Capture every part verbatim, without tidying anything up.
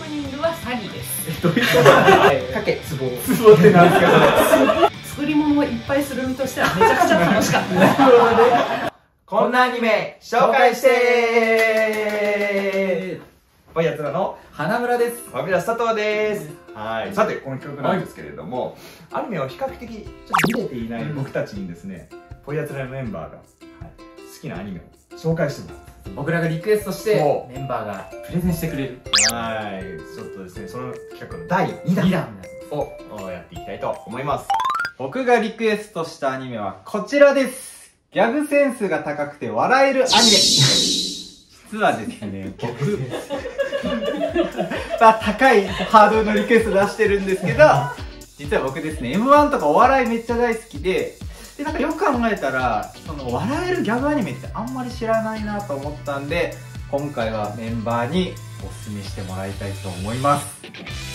プニングは詐欺です。 どういうことかけツボツボってなんですか？ 作り物をいっぱいする身としてはめちゃくちゃ楽しかった。 なるほどね。こんなアニメ紹介してーぽいやつらの花村です。 ファビュラス佐藤です。はい。さて、この企画なんですけれども、はい、アニメを比較的ちょっと見れていない僕たちにですね、ぽいやつらのメンバーが、はい、好きなアニメを紹介してもらう。 僕らがリクエストしてメンバーがプレゼンしてくれる。 はい。ちょっとですね、その企画のだいにだんをやっていきたいと思います。 僕がリクエストしたアニメはこちらです。ギャグセンスが高くて笑えるアニメ。実はですね、僕まあ高いハードルのリクエスト出してるんですけど、実は僕ですね エムワン とかお笑いめっちゃ大好きで、でなんかよく考えたらその笑えるギャグアニメってあんまり知らないなと思ったんで、今回はメンバーにおすすめしてもらいたいと思います。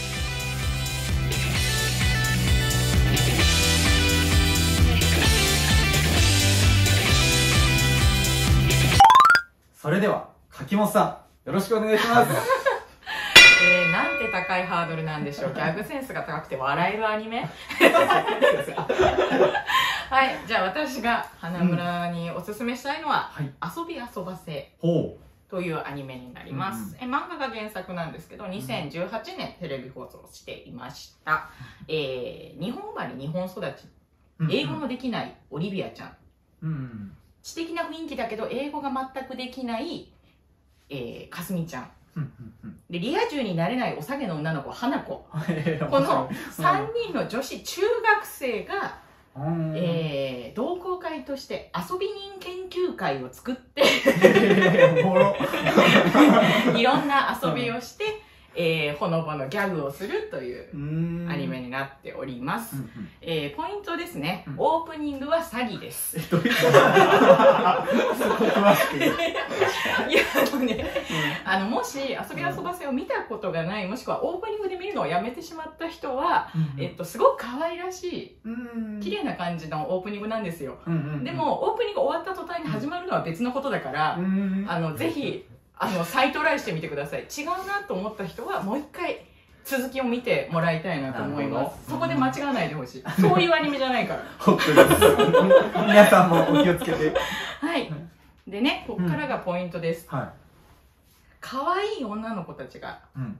それでは柿本さん、よろしくお願いします。 えー、なんて高いハードルなんでしょう。ギャグセンスが高くて笑えるアニメ。はい、じゃあ私が花村におすすめしたいのは、うん、遊び遊ばせというアニメになります。うん、え漫画が原作なんですけど、にせんじゅうはちねんテレビ放送していました。うん、えー、日本生まれ日本育ち、英語のできないオリビアちゃん。うん、知的な雰囲気だけど英語が全くできない、えー、かすみちゃん。でリア充になれないおさげの女の子花子。このさんにんの女子中学生が、えー、同好会として遊び人研究会を作っていろんな遊びをして、えー、ほのぼのギャグをするというアニメになっております。えー、ポイントですね、うん、オープニングは詐欺です。どういうこと？いや、あのね、うん、あのもし遊び遊ばせを見たことがない、もしくはオープニングで見るのをやめてしまった人は、うん、えっとすごく可愛らしい、うん、綺麗な感じのオープニングなんですよ。うんうんうん、でもオープニング終わった途端に始まるのは別のことだから、うん、あのぜひあの再トライしてみてください。違うなと思った人はもう一回続きを見てもらいたいなと思います。そこで間違わないでほしい。そういうアニメじゃないから。本当です。 皆さんもお気をつけて。 はい。でね、ここからがポイントです。はい。可愛い女の子たちが、うん、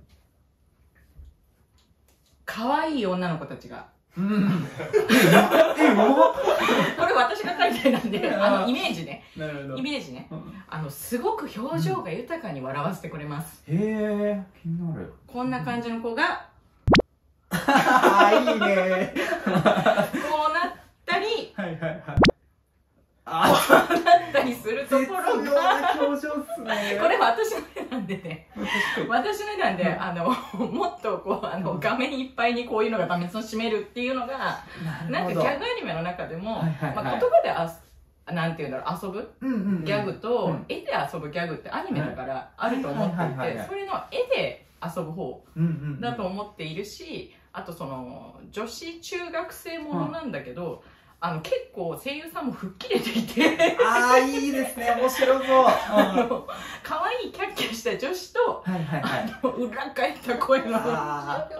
可愛い女の子たちが、うん、え、もうこれ私が書いてなんで、あのイメージね。なるほど。イメージね。うん、あのすごく表情が豊かに笑わせてくれます。 へえ、気になる。 こんな感じの子が、 あ、いいね。 こうなったり、はいはいはい。あ、こうなったりするところが、表情っすね。これ私の絵なんでね。私の絵なんで、あのもっとこうあの画面いっぱいにこういうのがダメを占めるっていうのが、なんかギャグアニメの中でも、まあ言葉であなんていうんだろう、遊ぶギャグと絵で遊ぶギャグってアニメだからあると思っていて、それの絵で遊ぶ方だと思っているし、あとその女子中学生ものなんだけど、あの結構声優さんも吹っ切れていて、 ああ、いいですね、面白そう。 あの可愛いキャッキャした女子と、はいはいはい、あの裏返った声の「こらリア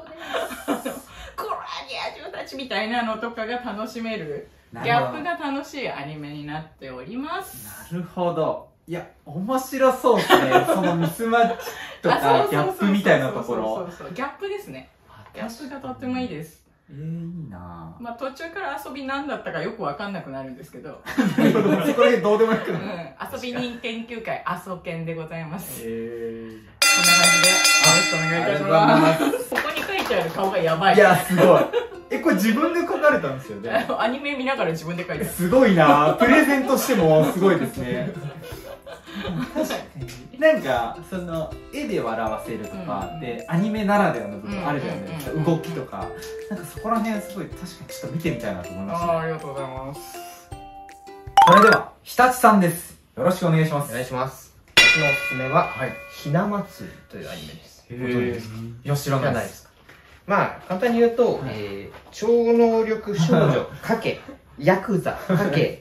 充たち」みたいなのとかが楽しめる、ギャップが楽しいアニメになっております。 なるほど。いや、面白そうですね。そのミスマッチとかギャップみたいなところ。 そうそうそう、ギャップですね。ギャップがとってもいいです。 えー、いいなぁ。 まあ途中から遊びなんだったかよくわかんなくなるんですけど。 そこでどうでもよくなる。 うん、遊び人研究会、あそけんでございます。 えー、 こんな感じで、よろしくお願いいたします。ここに書いてある顔がやばい。 いや、すごい。え、これ自分で書かれたんですよね。 アニメ見ながら自分で書いてある。 すごいなぁ。プレゼントしてもすごいですね。確かに。なんかその絵で笑わせるとかで、うん、アニメならではの部分あるじゃないですか。動きとか、なんかそこら辺すごい確かにちょっと見てみたいなと思いましたね。 あ、ありがとうございます。 それでは日立さんです。よろしくお願いします。 お願いします。私のおすすめは、はい、ひな祭りというアニメです。 へえ。いや、知らないです。 まあ簡単に言うと、はい、えー、超能力少女かけヤクザかけ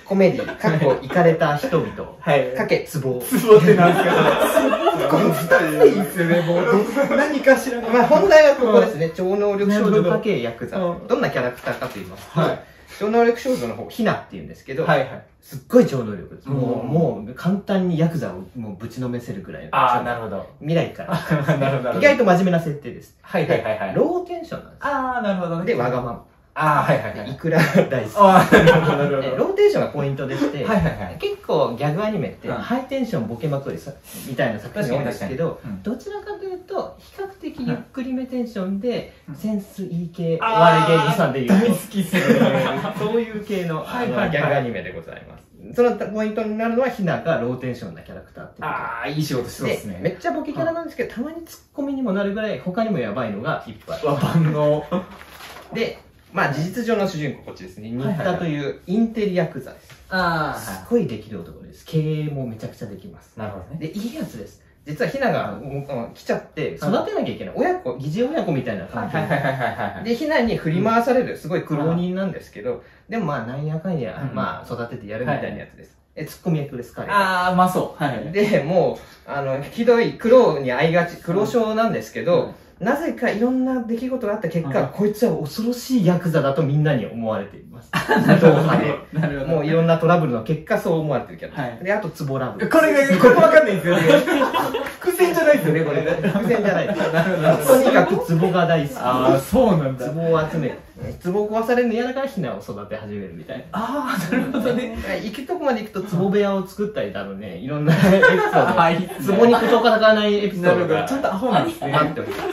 コメディ、かっこイカれた人々、 はい。 かけツボ。 ツボってなんですか？ このふたつでいいっすよね、もう。 何かしらの。 まあ本題はここですね。超能力少女かけヤクザ。どんなキャラクターかと言いますと、超能力少女の方、ヒナって言うんですけど、はいはい。すっごい超能力です。もう、もう簡単にヤクザをもうぶちのめせるくらいの。 ああ、なるほど。 未来から。 なるほど。 意外と真面目な設定です。 はいはいはいはい。 ローテンションなんです。 ああ、なるほどね。 で、わがまま。 ああ、はいはいはい。 いくら大好き。 ああ、なるほどなるほど。 ローテンションがポイントでして、 はいはいはい。 結構ギャグアニメってハイテンションボケまくりさみたいな作品が多いんですけど、どちらかというと比較的ゆっくりめテンションでセンスいい系お笑い芸人さんでいう大好きっすね。 そういう系のギャグアニメでございます。そのポイントになるのはヒナがローテンションなキャラクターっていう。 ああ、いい仕事してますね。 めっちゃボケキャラなんですけど、たまにツッコミにもなるぐらい他にもやばいのがいっぱい。 万能。 で、まあ事実上の主人公こっちですね。新田というインテリヤクザです。ああ。すごいできる男です。経営もめちゃくちゃできます。 なるほどね。 で、いいやつです。実はヒナが来ちゃって育てなきゃいけない。親子、疑似親子みたいな感じで。で、ヒナに振り回されるすごい苦労人なんですけど、でもまあなんやかんや、まあ育ててやるみたいなやつです。え、ツッコミ役です、彼が。 ああ、まあそう。はい。 で、もう、あの、ひどい苦労に遭いがち、苦労症なんですけど、なぜかいろんな出来事があった結果、こいつは恐ろしいヤクザだとみんなに思われています。なるほど。なるほど。もういろんなトラブルの結果そう思われてるけど。で、あと、ツボラブ。 これが、これわかんないんですよね。伏線じゃないですよね、これ。 伏線じゃないです。なるほど。とにかくツボが大好き。 ああ、そうなんだ。 ツボを集める。ツボを壊されるの嫌だからヒナを育て始めるみたいな。 ああ、なるほどね。 行くとこまで行くとツボ部屋を作ったりだろうね。いろんなエピソード。ツボに事をかないエピソードが。 ちゃんとアホなんですね。 待っております。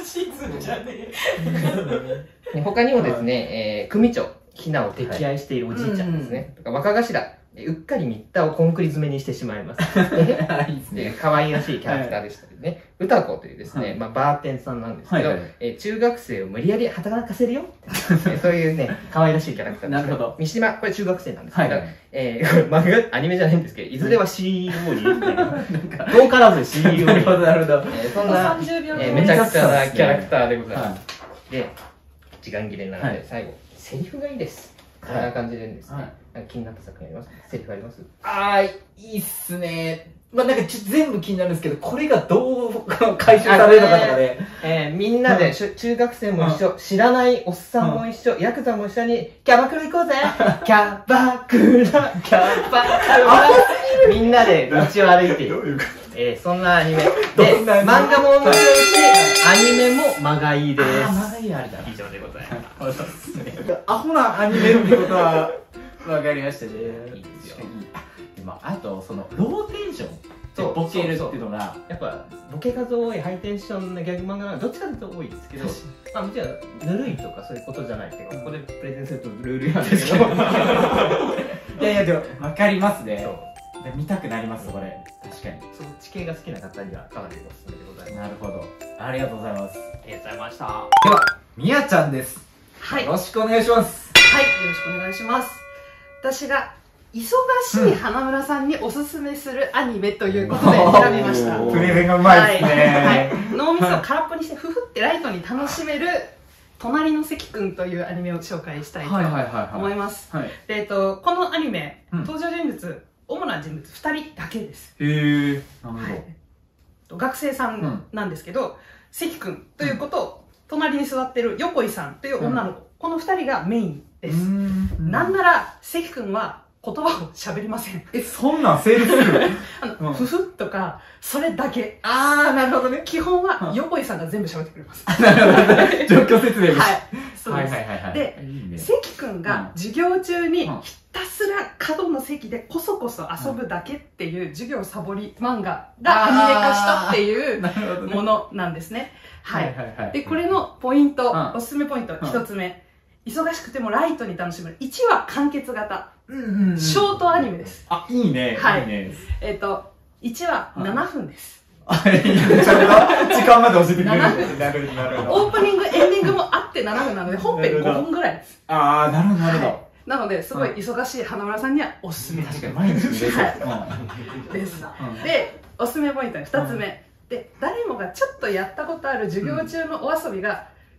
他にもですね、えー、組長、ヒナを溺愛しているおじいちゃんですね。とか若頭、うっかり新田をコンクリ詰めにしてしまいます。いいですね。可愛らしいキャラクターでしたりね。歌子というですね、まあバーテンさんなんですけど、中学生を無理やり働かせるよ。そういうね、可愛らしいキャラクターです。なるほど。三島、これ中学生なんですけど、えー、漫画、アニメじゃないんですけど、いずれは シーイーオー に、遠からず シーイーオー に。なるほど、なるほど。そんな、めちゃくちゃなキャラクターでございます。で、時間切れなので、最後、セリフがいいです。こんな感じでですね。気になった作品あります？セリフあります？ あー、いいっすね。まあなんかちょっと全部気になるんですけど、これがどう回収されるのかとかで。 えー、みんなで、中学生も一緒、知らないおっさんも一緒、ヤクザも一緒に、キャバクラ行こうぜキャバクラ、キャバクラみんなで道を歩いている。えー、そんなアニメ。で、漫画も面白いし、アニメも間がいいです。 あ、間がいいあれだ。 以上でございます。アホなアニメってことは、わかりましたね。 いいですよ。 まあ、あと、その、ローテンションでボケるっていうのが、 やっぱ、ボケ数多い、ハイテンションなギャグ漫画がどっちかというと多いですけど、まあ、もちろん、ぬるいとかそういうことじゃないけど、ここでプレゼンするとルールなんですけど。 いやいや、でも、わかりますね。見たくなります、これ。確かに。 その地形が好きな方にはかなりおすすめでございます。 なるほど。ありがとうございます。 ありがとうございました。 では、みやちゃんです。 はい。 よろしくお願いします。 はい、よろしくお願いします。私が、忙しい花村さんにおすすめするアニメということで選びました。 プレゼンがうまいですね。 はい。脳みそを空っぽにして、ふふってライトに楽しめる、隣の関くんというアニメを紹介したいと思います。えっと、このアニメ、登場人物、主な人物ふたりだけです。 へー、なるほど。学生さんなんですけど、関くんという子と、隣に座ってる横井さんという女の子、このふたりがメインです。なんなら、関くんは言葉を喋りません。 え、そんなん成立するあの、ふふとか、それだけ。 あー、なるほどね。 基本は横井さんが全部喋ってくれます。 なるほどね。状況説明です。 はい。そうです。 はいはいはい。 で、関くんが授業中に、ひたすら角の席でこそこそ遊ぶだけっていう授業サボり漫画がアニメ化したっていうものなんですね。はい。で、これのポイント、おすすめポイント一つ目。忙しくてもライトに楽しめる。いちわ完結型。ショートアニメです。 あ、いいね。 はい。えっと、いちわななふんです。 あ、いいね。ちゃんと時間まで教えてくれる。 ななふん。なるほど。オープニング、エンディングもあってななふんなので、本編ごふんぐらいです。 あー、なるほど、なるほど。 なので、すごい忙しい花村さんにはおすすめです。 確かに、毎日見れる。 です。で、おすすめポイントふたつめ。で、誰もがちょっとやったことある授業中のお遊びが、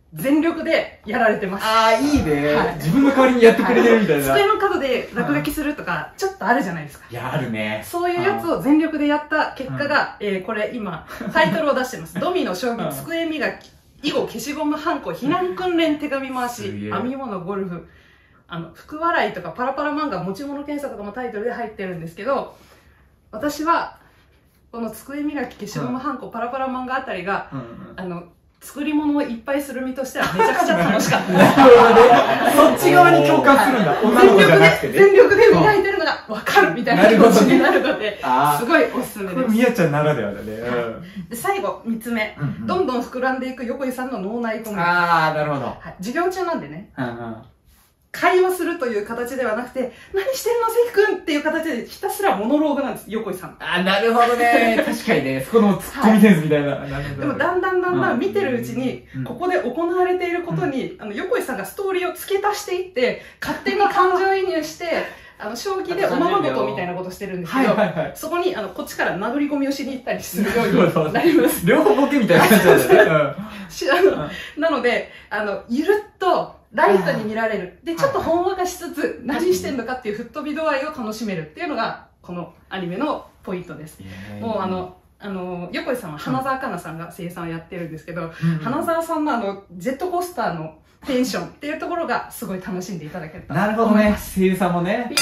全力でやられてます。 ああ、いいね、 はい、 自分の代わりにやってくれてるみたいな。 机の角で落書きするとか、ちょっとあるじゃないですか。 いや、あるね。 そういうやつを全力でやった結果が、うん、えー、これ今、タイトルを出してます。ドミノ、将棋、机磨き、囲碁、消しゴム、ハンコ、避難訓練、手紙回し、編み物、ゴルフ、あの、福笑いとかパラパラ漫画、持ち物検査とかもタイトルで入ってるんですけど、私は、この机磨き、消しゴム、ハンコ、パラパラ漫画あたりが、うんうん、あの、作り物をいっぱいする身としてはめちゃくちゃ楽しかった。なるほどね。そっち側に共感するんだ。女の子じゃなくてね。 全力で磨いてるのが分かるみたいな気持ちになるので、すごいおすすめです。 これみやちゃんならではだね。 で最後、みっつめ。どんどん膨らんでいく横井さんの脳内コメント。 あー、なるほど。 授業中なんでね。会話するという形ではなくて、何してんの関君っていう形でひたすらモノローグなんです、横井さん。 あ、なるほどね。確かにね、そこのツッコミセンスみたいな。 でもだんだんだんだん見てるうちに、ここで行われていることに、あの、横井さんがストーリーを付け足していって、勝手に感情移入して、あの、将棋でおままごとみたいなことしてるんですけど、そこに、あの、こっちから殴り込みをしに行ったりするようになります。 両方ボケみたいな感じだよね。 なので、あの、ゆるっと、ライトに見られる。で、ちょっとほんわかしつつ、何してんのかっていう吹っ飛び度合いを楽しめるっていうのが、このアニメのポイントです。もうあの、あの、横井さんは花澤香菜さんが声優さんをやってるんですけど、花澤さんのあの、ジェットコースターのテンションっていうところがすごい楽しんでいただけた。 なるほどね。声優さんもね。 はい。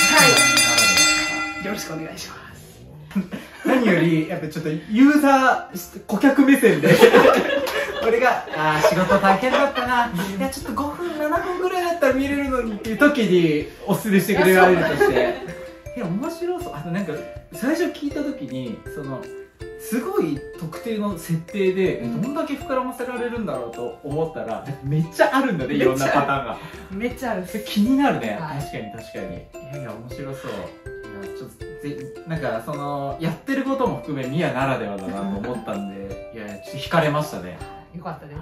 よろしくお願いします。 何より、やっぱちょっとユーザー、顧客目線で、俺が、ああ、仕事大変だったな。いや、ちょっとごふん、ななふんぐらいだったら見れるのにっていう時におすすめしてくれるアニメとして。いや、面白そう。あとなんか、最初聞いた時に、その、すごい特定の設定で、どんだけ膨らませられるんだろうと思ったら、めっちゃあるんだね、いろんなパターンが。 めっちゃある。 それ気になるね。確かに確かに。いやいや、面白そう。いや、ちょっとぜ、なんか、その、やってることも含め、ミヤならではだなと思ったんで、いや、ちょっと惹かれましたね。 よかったです。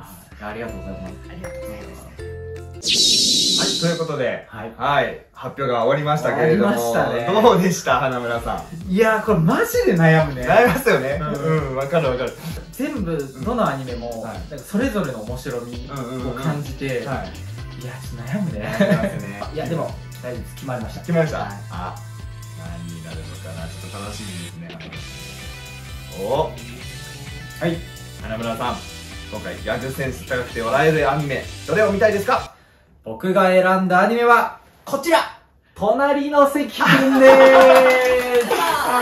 ありがとうございます。 ありがとうございます。 はい、ということで、 はい、 はい、発表が終わりましたけれども、ね、どうでした花村さん。いやー、これマジで悩むね。 悩みますよね。うん、わかるわかる。 全部、どのアニメも、なんかそれぞれの面白みを感じて、いや、ちょっと悩むね。いや、でも、大丈夫です。決まりました。 決まりました。あ、何になるのかな、ちょっと楽しみですね。お、はい、花村さん。今回ギャグセンス高くて笑えるアニメ、どれを見たいですか？ 僕が選んだアニメはこちら、隣の関くんでーす。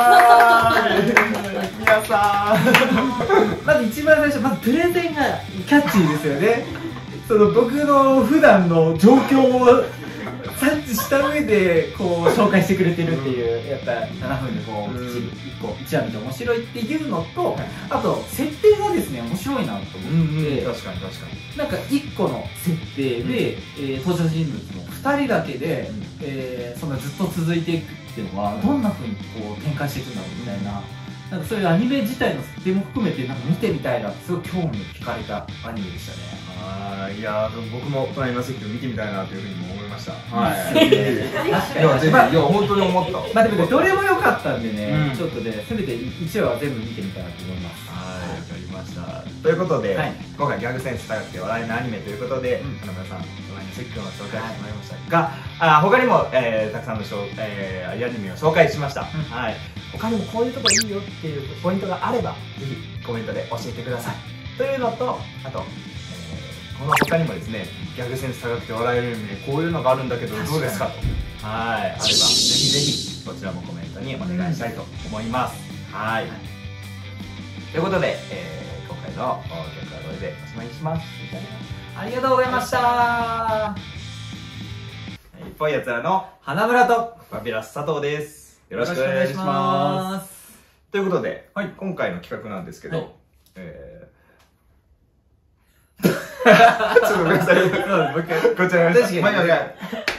皆さんまず一番最初、まずプレゼンがキャッチーですよね。その僕の普段の状況を察知した上でこう紹介してくれてるっていう、やっぱななふんでこうきっちりいっこいちわ見て面白いっていうのと、あと設定がですね面白いなと思って、 確かに確かになんかいっこの設定で、え登場人物もふたりだけで、えそんなずっと続いていくっていうのはどんなふうにこう展開していくんだろうみたいな、なんかそういうアニメ自体の設定も含めてなんか見てみたいな、すごい興味を惹かれたアニメでしたね。 あー、いやー、僕も隣の席を見てみたいなというふうにも思いました。はい。 確かに。 いや、本当に思った。 まあでもどれも良かったんでね、ちょっとね、せめていちわは全部見てみたいなと思います。 はい、わかりました。ということで、今回ギャグセンス高くて笑いのアニメということで、花村さん、隣の席君を紹介してもらいましたが、あ、他にも、えー、たくさんのしょ、えー、アニメを紹介しました。はい。他にもこういうとこいいよっていうポイントがあれば、ぜひコメントで教えてください。というのと、あと、この他にもですね、ギャグセンス高くて笑えるアニメ、こういうのがあるんだけどどうですかと、はい、あればぜひぜひこちらもコメントにお願いしたいと思います。はい。ということで、えー、今回の曲はこれでおしまいにします。 ありがとうございました。 一本やつらの花村とバビラス佐藤です。よろしくお願いします。ということで、 はい、 今回の企画なんですけど、はい、えーちょっとごめんなさい。 もう一回。 こちら、 確かに。